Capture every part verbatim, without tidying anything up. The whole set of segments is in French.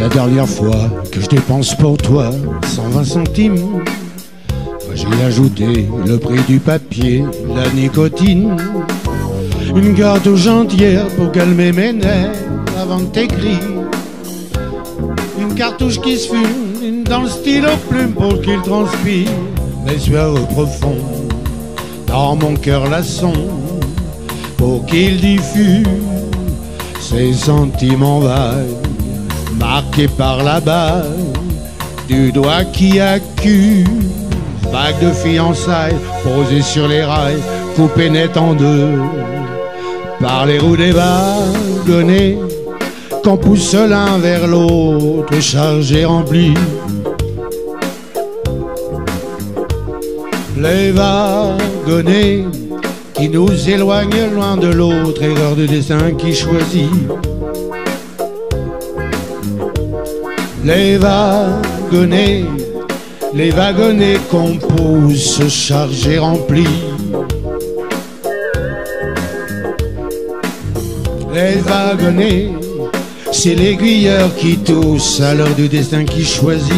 La dernière fois que je dépense pour toi cent vingt centimes, j'ai ajouté le prix du papier, la nicotine, une cartouche entière pour calmer mes nerfs avant de t'écrire, une cartouche qui se fume dans le stylo plume pour qu'il transpire mes sueurs profondes dans mon cœur laçon, pour qu'il diffuse ses sentiments vagues, marqués par la balle du doigt qui accuse. Vague de fiançailles posée sur les rails, coupée net en deux par les roues des wagonnets qu'on pousse l'un vers l'autre, chargé rempli. Les wagonnets qui nous éloignent loin de l'autre, erreur de destin qui choisit. Les wagonnets, les wagonnets qu'on pousse chargés remplis. Les wagonnets, c'est l'aiguilleur qui tousse à l'heure du destin qui choisit.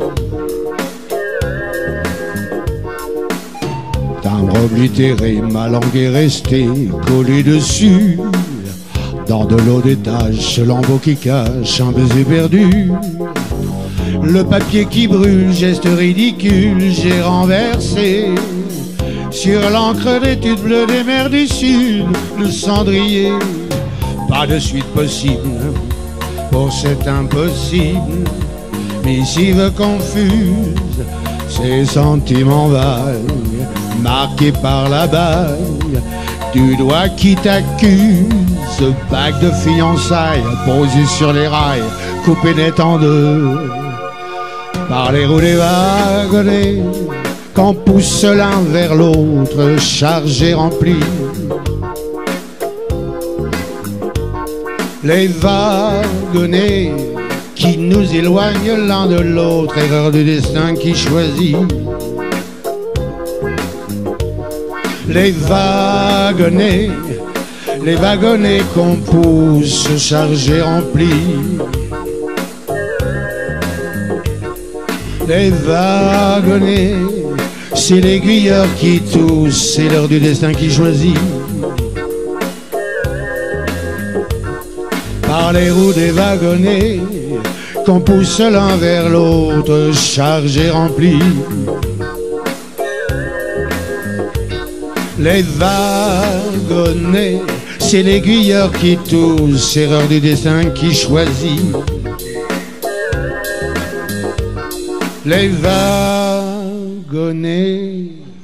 Timbre oblitéré, ma langue est restée collée dessus. Dans de l'eau d'étage, ce lambeau qui cache un baiser perdu. Le papier qui brûle, geste ridicule, j'ai renversé sur l'encre d'étude bleue des mers du Sud le cendrier. Pas de suite possible pour cet impossible, missive confuse, ces sentiments vagues, marqués par la bague du doigt qui t'accuse. Bague de fiançailles posée sur les rails, coupée net en deux par les roues des wagonnets qu'on pousse l'un vers l'autre, chargé rempli. Les wagonnets qui nous éloignent l'un de l'autre, erreur du destin qui choisit. Les wagonnets, les wagonnets qu'on pousse chargés remplis. Les wagonnets, c'est l'aiguilleur qui tousse, c'est l'heure du destin qui choisit. Par les roues des wagonnets qu'on pousse l'un vers l'autre, chargés remplis. Les wagonnets, c'est l'aiguilleur qui tousse, erreur du destin qui choisit. Les wagonnets.